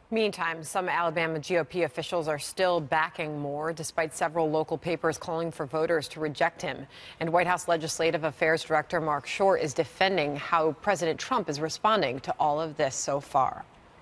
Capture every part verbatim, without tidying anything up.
Meantime, some Alabama G O P officials are still backing Moore, despite several local papers calling for voters to reject him. And White House Legislative Affairs Director Mark Short is defending how President Trump is responding to all of this so far.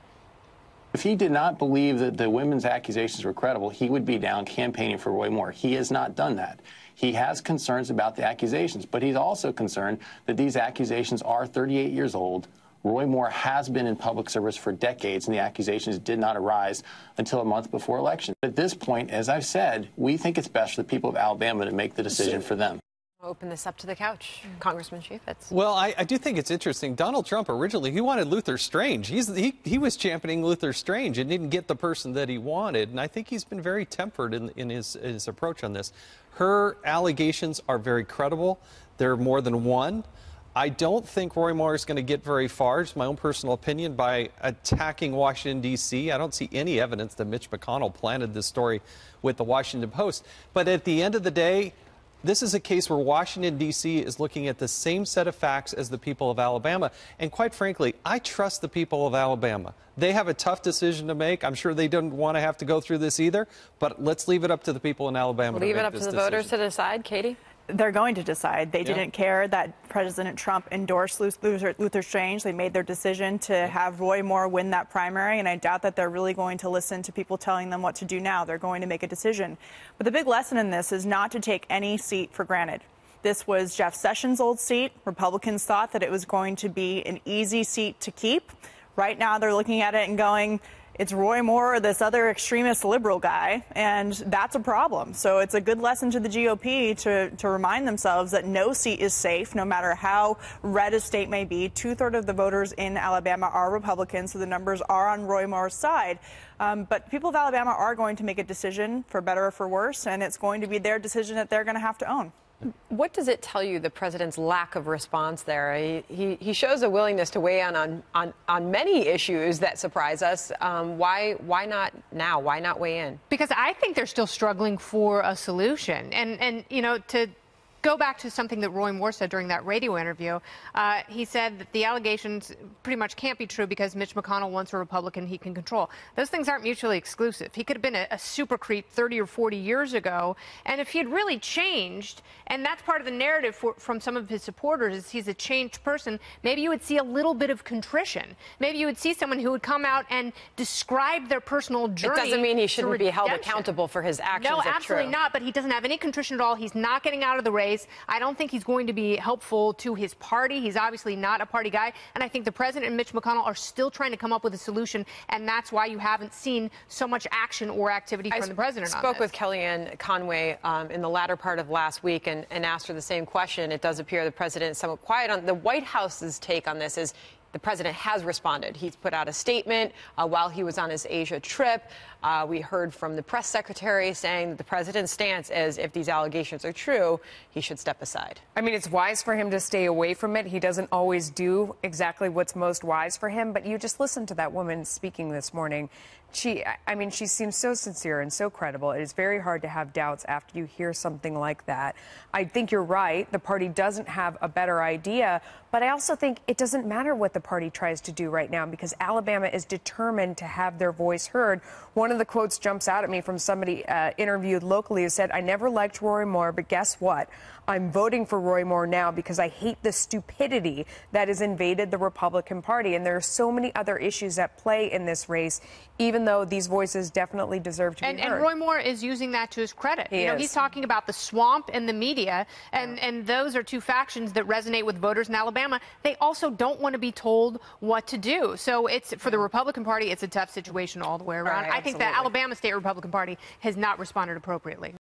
If he did not believe that the women's accusations were credible, he would be down campaigning for Roy Moore. He has not done that. He has concerns about the accusations, but he's also concerned that these accusations are thirty-eight years old. Roy Moore has been in public service for decades, and the accusations did not arise until a month before election. At this point, as I've said, we think it's best for the people of Alabama to make the decision for them. Open this up to the couch. Congressman Chaffetz. Well, I, I do think it's interesting. Donald Trump originally, he wanted Luther Strange. He's, he, he was championing Luther Strange and didn't get the person that he wanted. And I think he's been very tempered in, in his, his approach on this. Her allegations are very credible. There are more than one. I don't think Roy Moore is going to get very far, just my own personal opinion, by attacking Washington, D C I don't see any evidence that Mitch McConnell planted this story with the Washington Post. But at the end of the day, this is a case where Washington, D C is looking at the same set of facts as the people of Alabama. And quite frankly, I trust the people of Alabama. They have a tough decision to make. I'm sure they don't want to have to go through this either. But let's leave it up to the people in Alabama to Leave make it up this to the decision. voters to decide. Katie? They're going to decide. They Yeah. didn't care that President Trump endorsed Luther, Luther Strange. They made their decision to have Roy Moore win that primary, and I doubt that they're really going to listen to people telling them what to do now. They're going to make a decision. But the big lesson in this is not to take any seat for granted. This was Jeff Sessions' old seat. Republicans thought that it was going to be an easy seat to keep. Right now, they're looking at it and going, it's Roy Moore or this other extremist liberal guy, and that's a problem. So it's a good lesson to the G O P to, to remind themselves that no seat is safe, no matter how red a state may be. Two-thirds of the voters in Alabama are Republicans, so the numbers are on Roy Moore's side. Um, but people of Alabama are going to make a decision, for better or for worse, and it's going to be their decision that they're going to have to own. What does it tell you, the president's lack of response there? He, he, he shows a willingness to weigh in on, on, on many issues that surprise us. Um, why, why not now? Why not weigh in? Because I think they're still struggling for a solution. And, and you know, to go back to something that Roy Moore said during that radio interview, uh, he said that the allegations pretty much can't be true because Mitch McConnell wants a Republican he can control. Those things aren't mutually exclusive. He could have been a, a super creep thirty or forty years ago, and if he had really changed, and that's part of the narrative for, from some of his supporters, is he's a changed person, maybe you would see a little bit of contrition. Maybe you would see someone who would come out and describe their personal journey. It doesn't mean he shouldn't be held accountable for his actions. No, if absolutely true. not, but he doesn't have any contrition at all. He's not getting out of the race. I don't think he's going to be helpful to his party. He's obviously not a party guy. And I think the president and Mitch McConnell are still trying to come up with a solution. And that's why you haven't seen so much action or activity from I the president on this. I spoke with Kellyanne Conway um, in the latter part of last week and, and asked her the same question. It does appear the president is somewhat quiet on the White House's take on this is the president has responded. He's put out a statement uh, while he was on his Asia trip. Uh, we heard from the press secretary saying that the president's stance is if these allegations are true, he should step aside. I mean, it's wise for him to stay away from it. He doesn't always do exactly what's most wise for him. But you just listen to that woman speaking this morning. She, I mean, she seems so sincere and so credible. It is very hard to have doubts after you hear something like that. I think you're right. The party doesn't have a better idea. But I also think it doesn't matter what the party tries to do right now because Alabama is determined to have their voice heard. One of the quotes jumps out at me from somebody uh, interviewed locally who said, I never liked Roy Moore, but guess what? I'm voting for Roy Moore now because I hate the stupidity that has invaded the Republican Party. And there are so many other issues at play in this race, even though these voices definitely deserve to and, be heard. And Roy Moore is using that to his credit. He you know, is. he's talking about the swamp and the media, and, yeah. and those are two factions that resonate with voters in Alabama. They also don't want to be told what to do. So it's for the Republican Party, it's a tough situation all the way around. Right, I think the Alabama State Republican Party has not responded appropriately.